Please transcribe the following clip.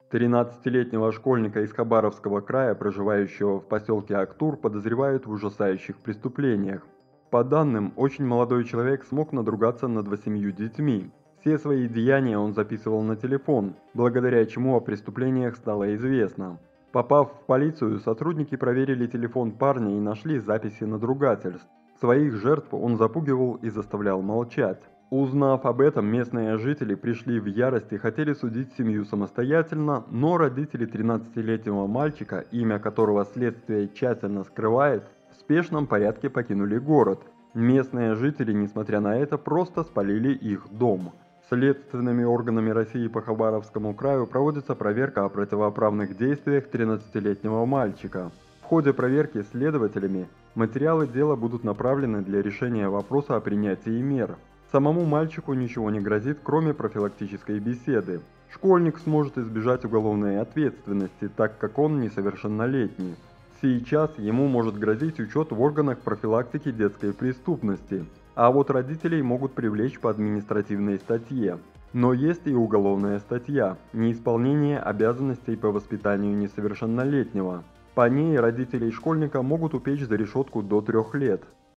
13-летнего школьника из Хабаровского края, проживающего в поселке Актур, подозревают в ужасающих преступлениях. По данным, очень молодой человек смог надругаться над 8 детьми. Все свои деяния он записывал на телефон, благодаря чему о преступлениях стало известно. Попав в полицию, сотрудники проверили телефон парня и нашли записи надругательств. Своих жертв он запугивал и заставлял молчать. Узнав об этом, местные жители пришли в ярость и хотели судить семью самостоятельно, но родители 13-летнего мальчика, имя которого следствие тщательно скрывает, в спешном порядке покинули город. Местные жители, несмотря на это, просто спалили их дом. Следственными органами России по Хабаровскому краю проводится проверка о противоправных действиях 13-летнего мальчика. В ходе проверки следователями материалы дела будут направлены для решения вопроса о принятии мер. Самому мальчику ничего не грозит, кроме профилактической беседы. Школьник сможет избежать уголовной ответственности, так как он несовершеннолетний. Сейчас ему может грозить учет в органах профилактики детской преступности, а вот родителей могут привлечь по административной статье. Но есть и уголовная статья – неисполнение обязанностей по воспитанию несовершеннолетнего. По ней родителей школьника могут упечь за решетку до 3 лет.